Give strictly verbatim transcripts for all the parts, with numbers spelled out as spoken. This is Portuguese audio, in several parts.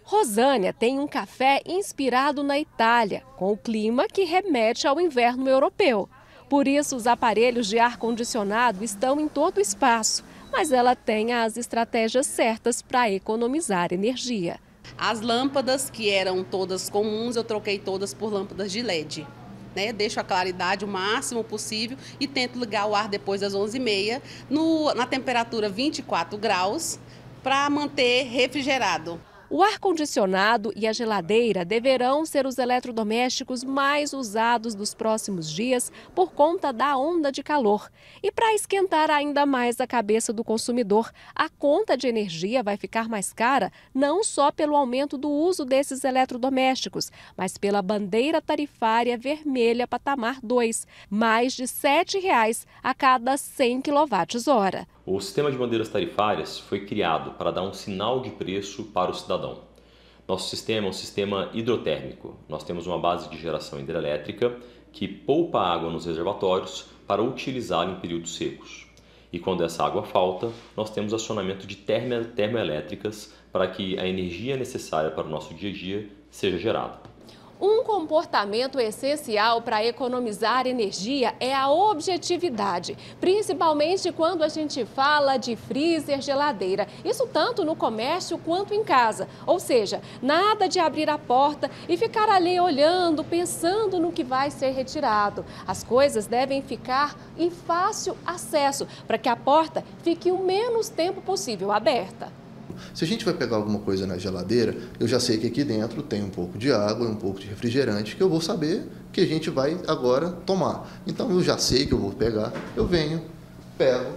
Rosânia tem um café inspirado na Itália, com o clima que remete ao inverno europeu. Por isso, os aparelhos de ar-condicionado estão em todo o espaço, mas ela tem as estratégias certas para economizar energia. As lâmpadas, que eram todas comuns, eu troquei todas por lâmpadas de L E D. Né? Deixo a claridade o máximo possível e tento ligar o ar depois das onze e meia, no, na temperatura vinte e quatro graus, para manter refrigerado. O ar-condicionado e a geladeira deverão ser os eletrodomésticos mais usados nos próximos dias por conta da onda de calor. E para esquentar ainda mais a cabeça do consumidor, a conta de energia vai ficar mais cara não só pelo aumento do uso desses eletrodomésticos, mas pela bandeira tarifária vermelha patamar dois, mais de sete reais a cada cem quilowatt-hora. O sistema de bandeiras tarifárias foi criado para dar um sinal de preço para o cidadão. Nosso sistema é um sistema hidrotérmico. Nós temos uma base de geração hidrelétrica que poupa água nos reservatórios para utilizá-la em períodos secos. E quando essa água falta, nós temos acionamento de termoelétricas para que a energia necessária para o nosso dia a dia seja gerada. Um comportamento essencial para economizar energia é a objetividade, principalmente quando a gente fala de freezer, geladeira. Isso tanto no comércio quanto em casa. Ou seja, nada de abrir a porta e ficar ali olhando, pensando no que vai ser retirado. As coisas devem ficar em fácil acesso para que a porta fique o menos tempo possível aberta. Se a gente vai pegar alguma coisa na geladeira, eu já sei que aqui dentro tem um pouco de água e um pouco de refrigerante que eu vou saber que a gente vai agora tomar. Então eu já sei que eu vou pegar, eu venho, pego,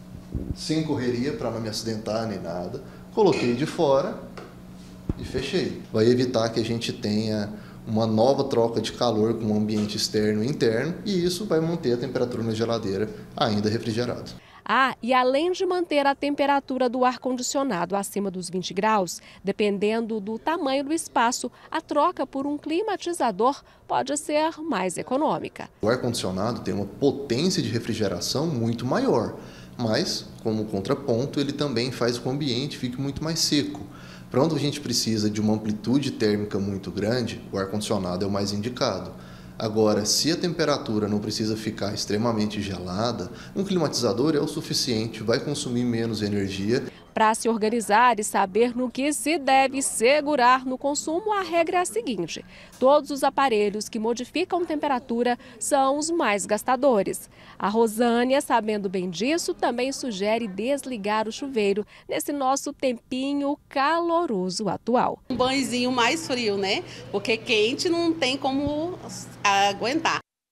sem correria para não me acidentar nem nada, coloquei de fora e fechei. Vai evitar que a gente tenha uma nova troca de calor com o ambiente externo e interno e isso vai manter a temperatura na geladeira ainda refrigerada. Ah, e além de manter a temperatura do ar-condicionado acima dos vinte graus, dependendo do tamanho do espaço, a troca por um climatizador pode ser mais econômica. O ar-condicionado tem uma potência de refrigeração muito maior, mas, como contraponto, ele também faz com que o ambiente fique muito mais seco. Para onde a gente precisa de uma amplitude térmica muito grande, o ar-condicionado é o mais indicado. Agora, se a temperatura não precisa ficar extremamente gelada, um climatizador é o suficiente, vai consumir menos energia. Para se organizar e saber no que se deve segurar no consumo, a regra é a seguinte: todos os aparelhos que modificam temperatura são os mais gastadores. A Rosânia, sabendo bem disso, também sugere desligar o chuveiro nesse nosso tempinho caloroso atual. Um banhozinho mais frio, né? Porque quente não tem como aguentar.